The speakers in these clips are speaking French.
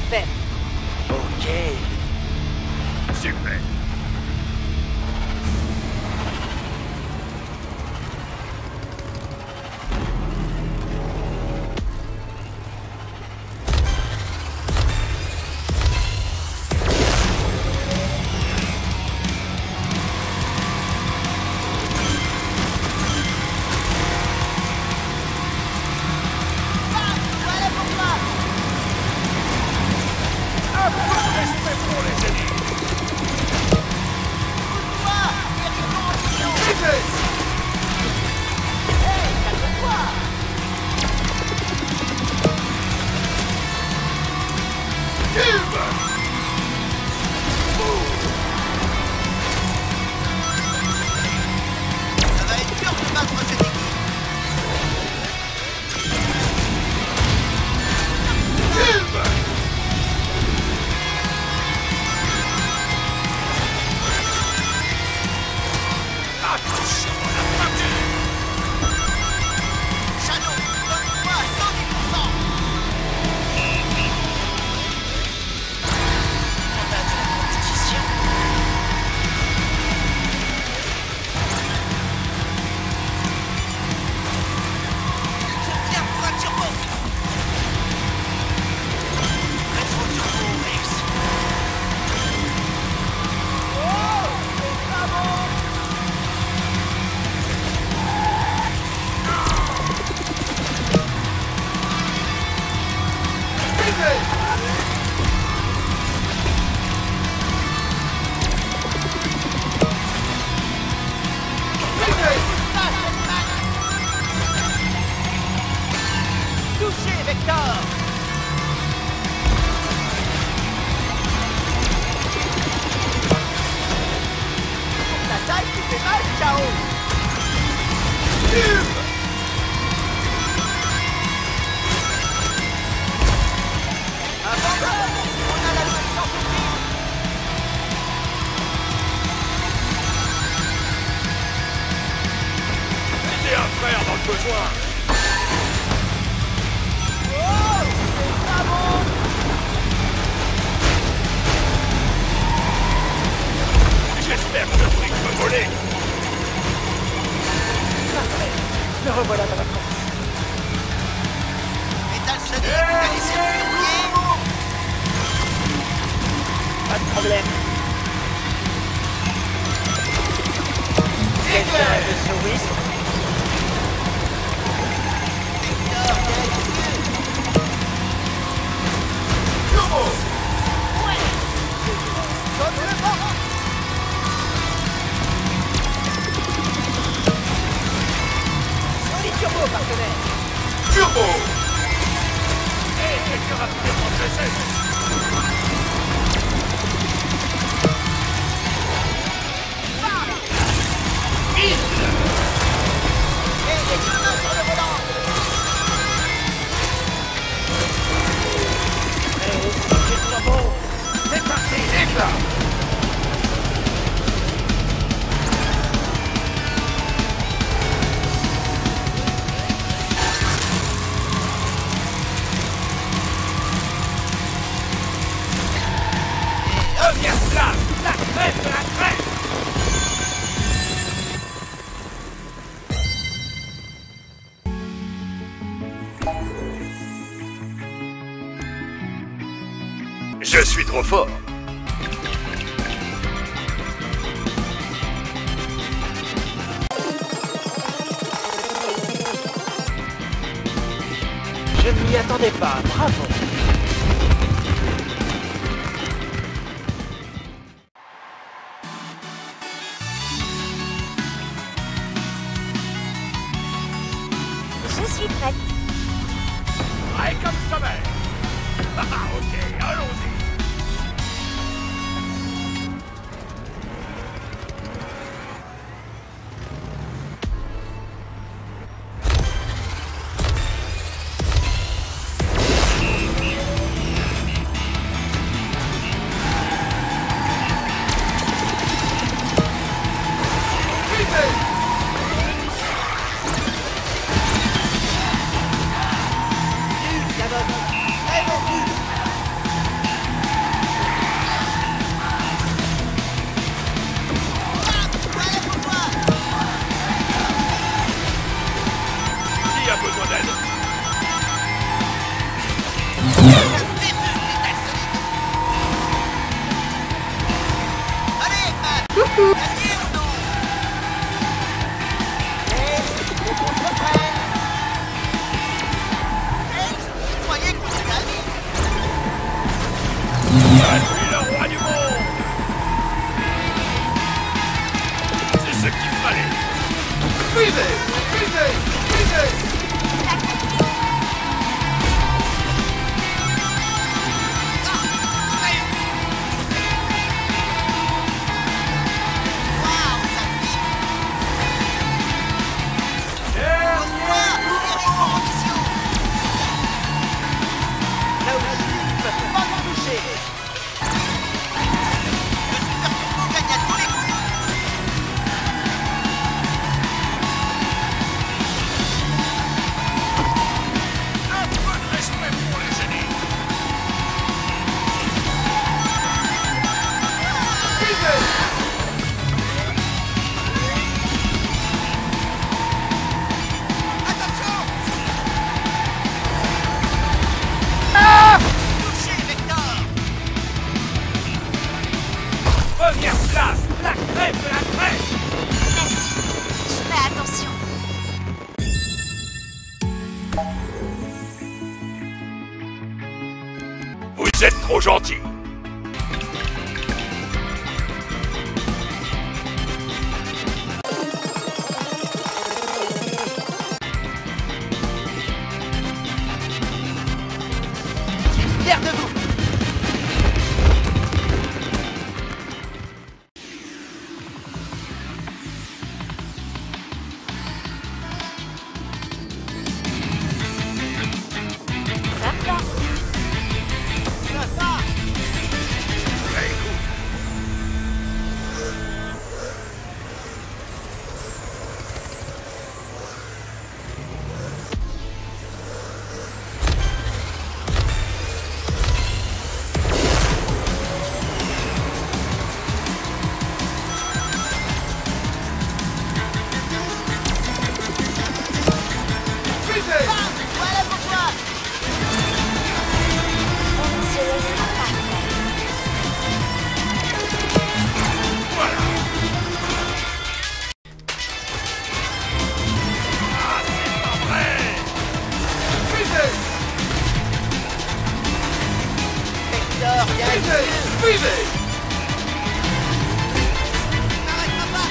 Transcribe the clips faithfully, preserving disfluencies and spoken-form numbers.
système. Ok. Super. Je suis trop fort. Je ne m'y attendais pas, bravo. Je suis prête. Prêt comme sommeil. Ah, ok, allons-y. Fusée! Fusée! Fusée! Là aussi, il ne peut pas m'en toucher. Le super turbo gagne à tous les coups. Un peu de respect pour les génies! Fusée! Attention! Touché, Vector! Première place! La crème de la crème! Merci. Je fais attention. Vous êtes trop gentil! Je suis fier de vous. Ça me va. Très cool. Fusée! Voilà pour toi! On ne se laissera pas faire. Voilà! Ah, c'est pas vrai! Fusée! Vector, viens Fusée! ici. Fusée! N'arrête pas!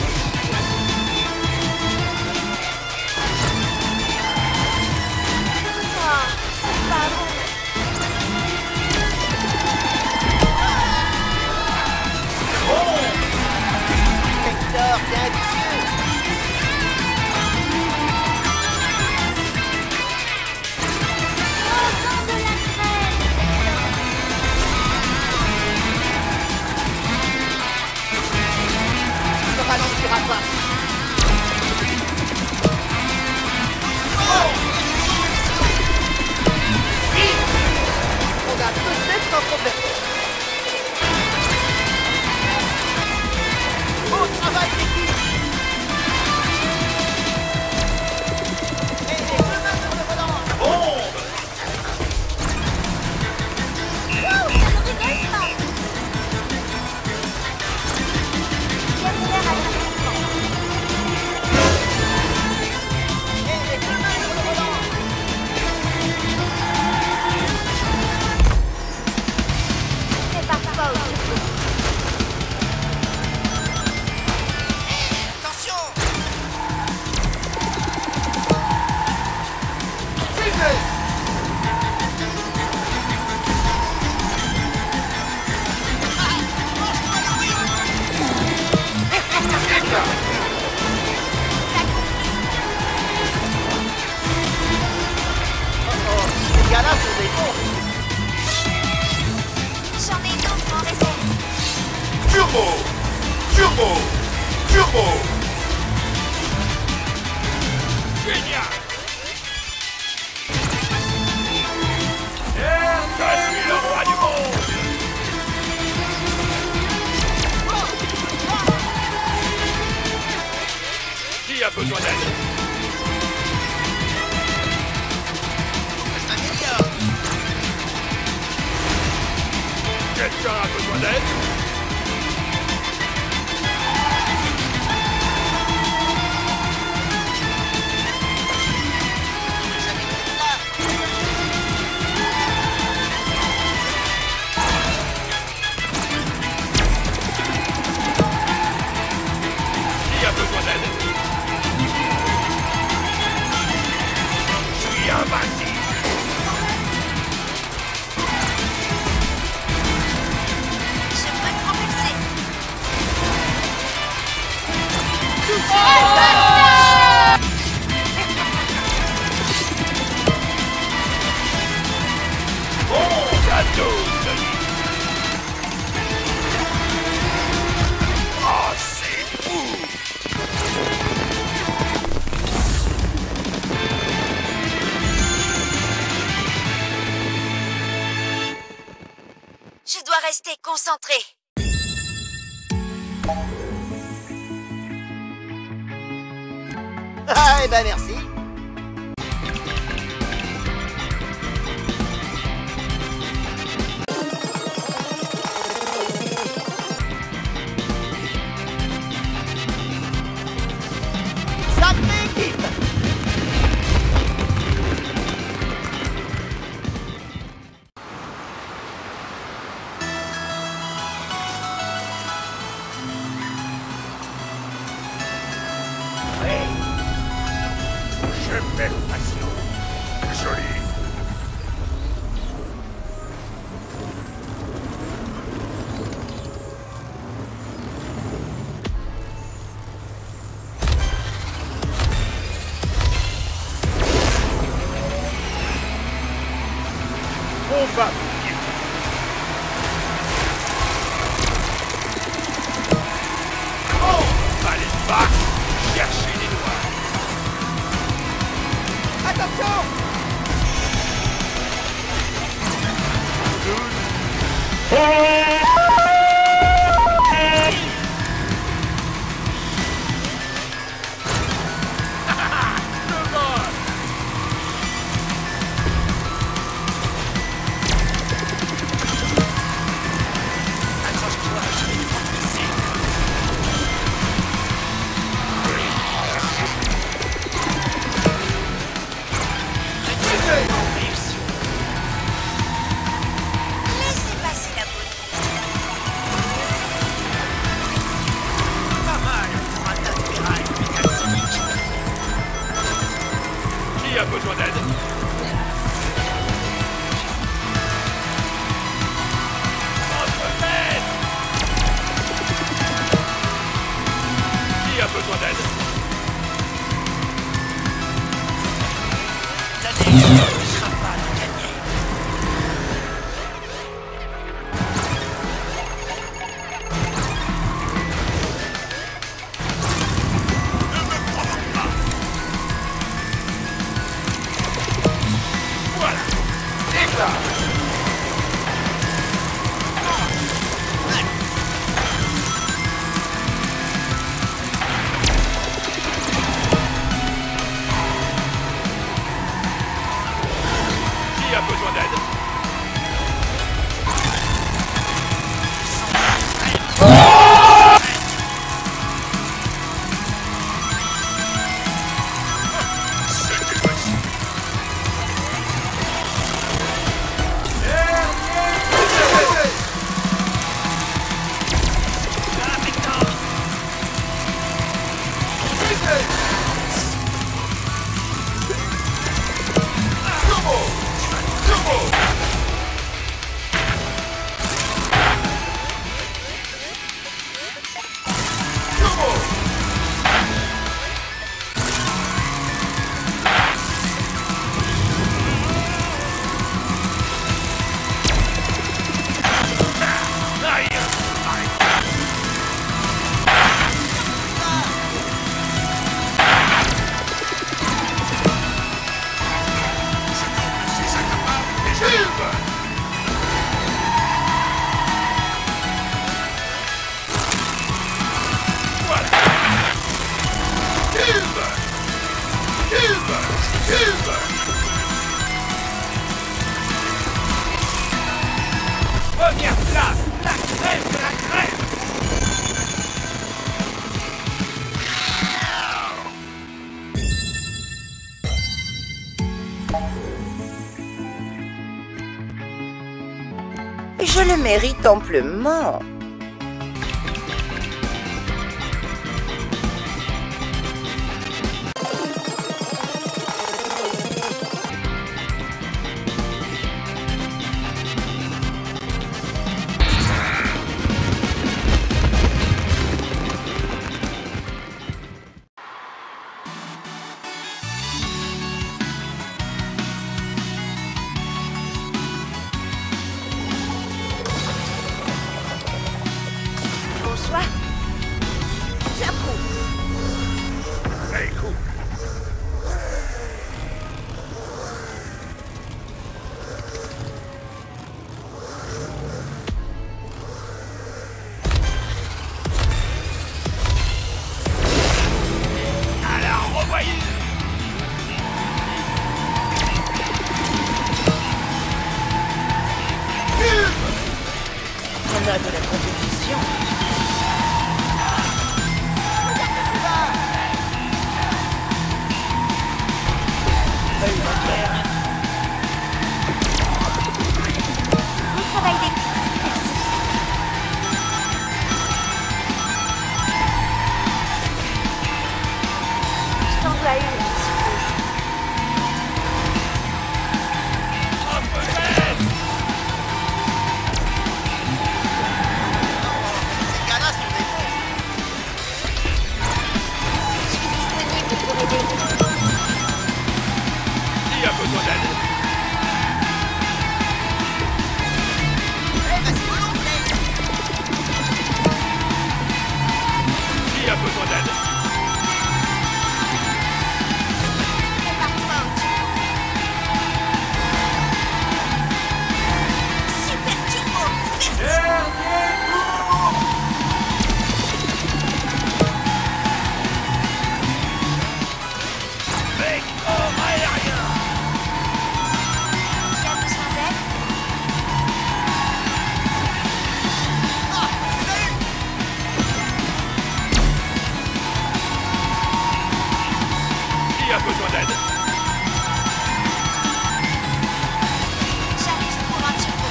Toi, c'est pas bon. Vector, viens ici. Oh, sang de la crème. Ne ralentira pas. On a peut-être un problème. Bon travail, l'équipe. Et les deux mains sur le volant! Bombe! Wow, ça ne rigole pas. J'accélère à l'instant. Et les deux mains sur le volant! C'est parfois au secours. Attention! Fusée! Ces gars-là sont des bons. J'en ai d'autres en réserve. Turbo! Turbo! Turbo! Génial! Je suis le roi du monde! Qui a besoin d'aide? Je m'améliore! Quelqu'un a besoin d'aide? Jamais plus là! Qui a besoin d'aide? concentré. Ah, eh ben merci. Sacrée équipe. Je fais passion. Joli. On va bien. Oh, allez, va chercher les doigts. Attention. Le vol. Accroche-toi, je vais te propulser. Réussi. Laissez passer la beauté. Pas mal pour un tas de ferraille mécanique. Qui a besoin d'aide? Entre-tête! Qui a besoin d'aide? T'as des ne sera pas de gagner. Ne me provoque pas! Voilà! Éclat! Qui a besoin d'aide? C'était facile. Aïe! Je suis incapable et je le veux. Voilà. Cube! Cube! Cube! Première place! La crème de la crème! Je le mérite amplement. Bonsoir. J'approuve. Très cool. vois une, je suppose. Ces gars-là sont des cons. Je suis disponible pour aider. Qui a besoin d'aide? Eh, vas-y, mollo, Blaze. Qui a besoin d'aide? Prépare-toi au turbo. Super turbo. Merci. Vector aérien! Tu as besoin d'aide? Ah, tu l'as eu. Qui a besoin d'aide? J'arrive pour un turbo.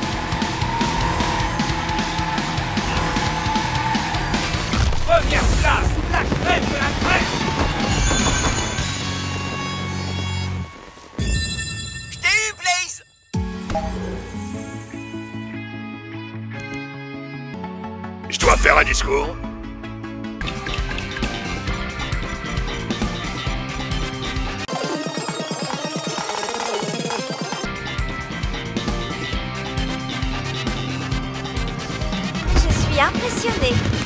Première place! La crème de la crème! Je t'ai eu, Blaze. Je dois faire un discours? Je suis impressionnée.